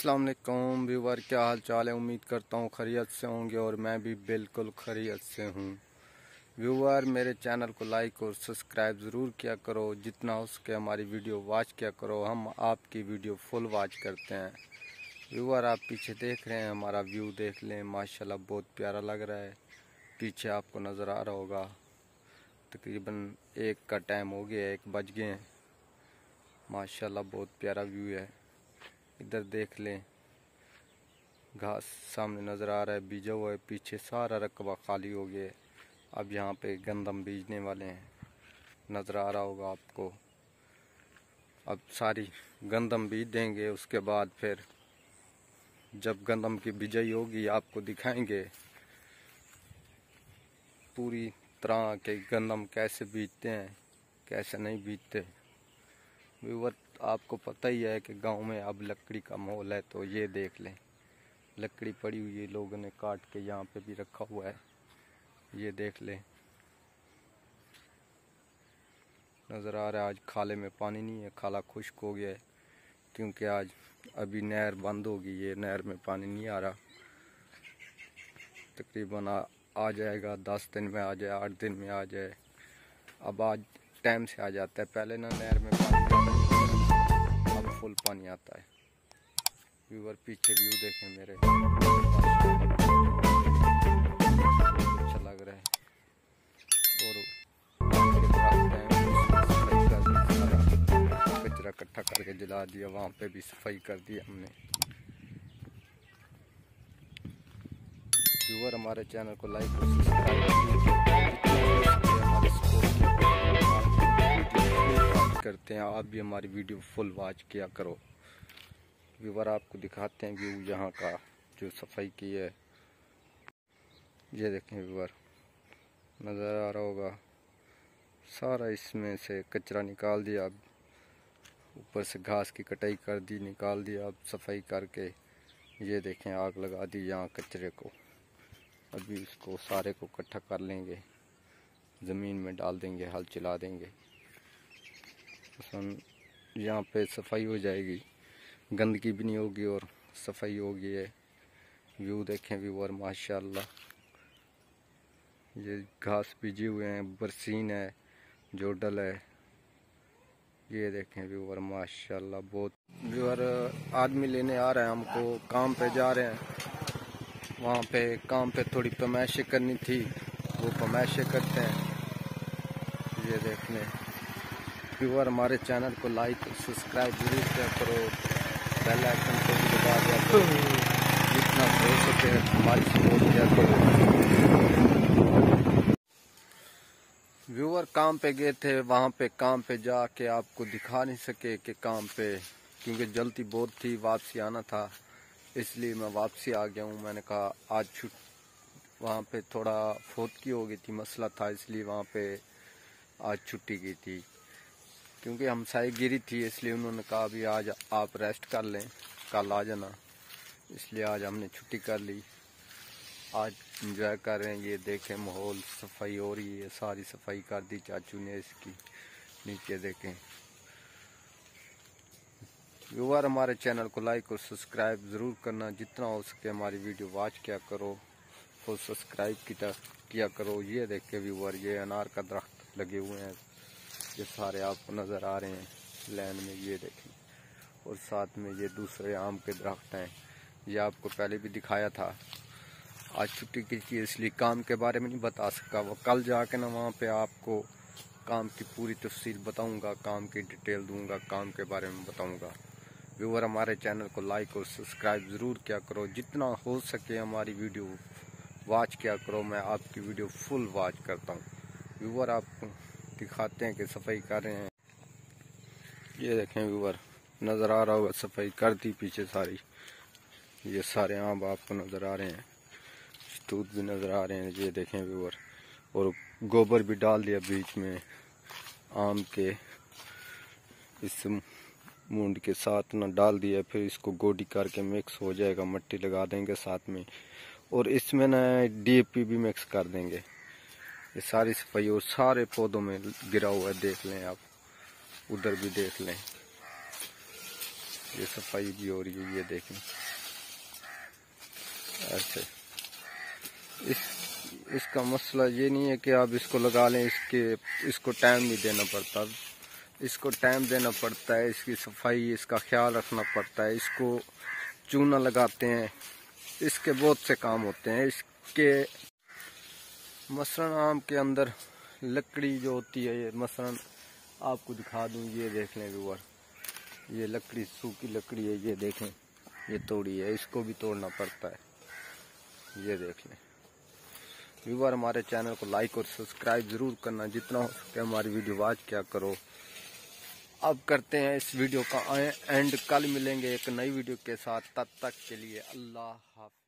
अस्सलाम वालेकुम व्यूवर, क्या हाल चाल है। उम्मीद करता हूँ खैरियत से होंगे और मैं भी बिल्कुल खैरियत से हूँ। व्यूवर, मेरे चैनल को लाइक और सब्सक्राइब ज़रूर किया करो, जितना हो सके हमारी वीडियो वॉच किया करो। हम आपकी वीडियो फुल वॉच करते हैं। व्यूवर, आप पीछे देख रहे हैं, हमारा व्यू देख लें, माशाल्लाह बहुत प्यारा लग रहा है। पीछे आपको नज़र आ रहा होगा, तकरीबन 1 का टाइम हो गया, 1 बज गए हैं। माशाल्लाह बहुत प्यारा व्यू है। इधर देख लें, घास सामने नज़र आ रहा है, बीजा हुआ है। पीछे सारा रकबा खाली हो गया है। अब यहाँ पे गंदम बीजने वाले हैं, नज़र आ रहा होगा आपको। अब सारी गंदम बीज देंगे, उसके बाद फिर जब गंदम की बिजाई होगी आपको दिखाएंगे पूरी तरह के गंदम कैसे बीजते हैं, कैसे नहीं बीजते। व्यूवर, आपको पता ही है कि गांव में अब लकड़ी का माहौल है, तो ये देख लें, लकड़ी पड़ी हुई है, लोगों ने काट के यहाँ पे भी रखा हुआ है। ये देख लें, नज़र आ रहा है। आज खाले में पानी नहीं है, खाला खुश्क हो गया है, क्योंकि आज अभी नहर बंद होगी। ये नहर में पानी नहीं आ रहा। तकरीबन आ जाएगा, 10 दिन में आ जाए, 8 दिन में आ जाए। अब आज टाइम से आ जाता है, पहले ना नहर में पानी ज़्यादा नहीं आता, अब फुल पानी आता है। व्यूवर, पीछे व्यू देखें मेरे, अच्छा लग रहा है। और कचरा इकट्ठा करके जला दिया, वहाँ पे भी सफाई कर दी हमने। व्यूवर, हमारे चैनल को लाइक और सब्सक्राइब करते हैं। आप भी हमारी वीडियो फुल वॉच किया करो। व्यूवर, आपको दिखाते हैं व्यू यहाँ का, जो सफाई की है। ये देखें व्यूवर, नज़र आ रहा होगा, सारा इसमें से कचरा निकाल दिया। अब ऊपर से घास की कटाई कर दी, निकाल दिया। अब सफाई करके ये देखें, आग लगा दी यहाँ कचरे को। अभी इसको सारे को इकट्ठा कर लेंगे, ज़मीन में डाल देंगे, हल चला देंगे। यहाँ पे सफाई हो जाएगी, गंदगी भी नहीं होगी और सफाई होगी। है व्यू देखें व्यूवर, माशाल्लाह। ये घास बीजे हुए हैं, बरसीन है, जोडल है। ये देखें व्यूवर, माशाल्लाह बहुत। व्यूवर, आदमी लेने आ रहे हैं हमको, काम पे जा रहे हैं। वहाँ पे काम पे थोड़ी पैमाइशें करनी थी, वो पैमाइशें करते हैं। ये देख लें व्यूवर, हमारे चैनल को लाइक और सब्सक्राइब जरूर किया करो, बेल आइकन को भी दबा दिया करो, जितना हो सके हमारी सपोर्ट किया करो। व्यूवर, काम पे गए थे, वहाँ पे काम पे जाके आपको दिखा नहीं सके कि काम पे, क्योंकि जल्दी बहुत थी, वापसी आना था, इसलिए मैं वापसी आ गया हूँ। मैंने कहा आज वहाँ पे थोड़ा फौतगी हो गई थी, मसला था, इसलिए वहाँ पे आज छुट्टी की थी। क्योंकि हमसाई गिरी थी, इसलिए उन्होंने कहा अभी आज आप रेस्ट कर लें, कल आ जाना, इसलिए आज हमने छुट्टी कर ली। आज इंजॉय कर रहे हैं। ये देखें माहौल, सफाई हो रही है, सारी सफाई कर दी चाचू ने इसकी। नीचे देखें व्यूवर, हमारे चैनल को लाइक और सब्सक्राइब ज़रूर करना, जितना हो सके हमारी वीडियो वॉच किया करो और सब्सक्राइब किया करो। ये देखें व्यूवर, ये अनार का दरख्त लगे हुए हैं, ये सारे आपको नज़र आ रहे हैं लैंड में। ये देखें, और साथ में ये दूसरे आम के दरख्त हैं, ये आपको पहले भी दिखाया था। आज छुट्टी की थी, इसलिए काम के बारे में नहीं बता सका। वो कल जाके ना वहाँ पे आपको काम की पूरी तफसील बताऊंगा, काम की डिटेल दूंगा, काम के बारे में बताऊंगा। व्यूवर, हमारे चैनल को लाइक और सब्सक्राइब ज़रूर किया करो, जितना हो सके हमारी वीडियो वॉच किया करो। मैं आपकी वीडियो फुल वॉच करता हूँ। व्यूवर, आपको दिखाते हैं कि सफाई कर रहे हैं। ये देखें व्यूवर, नज़र आ रहा होगा, सफाई कर दी पीछे सारी। ये सारे आम आपको नज़र आ रहे हैं, दूध भी नज़र आ रहे हैं। ये देखें व्यूवर, और गोबर भी डाल दिया बीच में आम के, इस मूंड के साथ ना डाल दिया। फिर इसको गोडी करके मिक्स हो जाएगा, मिट्टी लगा देंगे साथ में, और इसमें ना DAP भी मिक्स कर देंगे। ये सारी सफाई और सारे पौधों में गिरा हुआ है, देख लें आप, उधर भी देख लें। ये सफाई भी हो रही है, ये देखें। अच्छा, इसका मसला ये नहीं है कि आप इसको लगा लें, इसको टाइम नहीं देना पड़ता। इसको टाइम देना पड़ता है, इसकी सफाई, इसका ख्याल रखना पड़ता है। इसको चूना लगाते हैं, इसके बहुत से काम होते हैं। इसके मसलन आम के अंदर लकड़ी जो होती है, ये मसलन आपको दिखा दूं, ये देख लें व्यूअर, ये लकड़ी सूखी लकड़ी है, ये देखें, ये तोड़ी है, इसको भी तोड़ना पड़ता है, ये देख लें। व्यूअर हमारे चैनल को लाइक और सब्सक्राइब ज़रूर करना, जितना हो सके हमारी वीडियो वॉच क्या करो। अब करते हैं इस वीडियो का एंड, कल मिलेंगे एक नई वीडियो के साथ, तब तक के लिए अल्लाह हाफ़िज़।